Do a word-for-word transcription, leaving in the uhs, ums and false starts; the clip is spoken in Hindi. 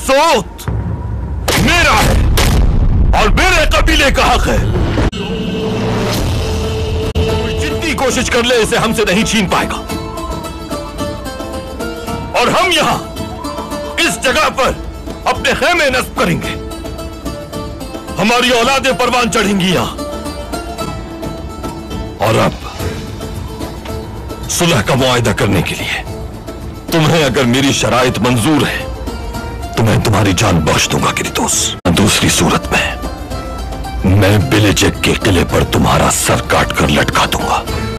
सोत मेरा है और मेरे कबीले का हक है। जितनी कोशिश कर ले इसे हमसे नहीं छीन पाएगा। और हम यहां इस जगह पर अपने खेमे नस्ब करेंगे। हमारी औलादें परवान चढ़ेंगी यहां। और अब सुलह का मुआहिदा करने के लिए तुम्हें अगर मेरी शराइत मंजूर है तो मैं तुम्हारी जान बख्श दूंगा किरितोस। दूसरी सूरत में मैं बिलेजेक के किले पर तुम्हारा सर काट कर लटका दूंगा।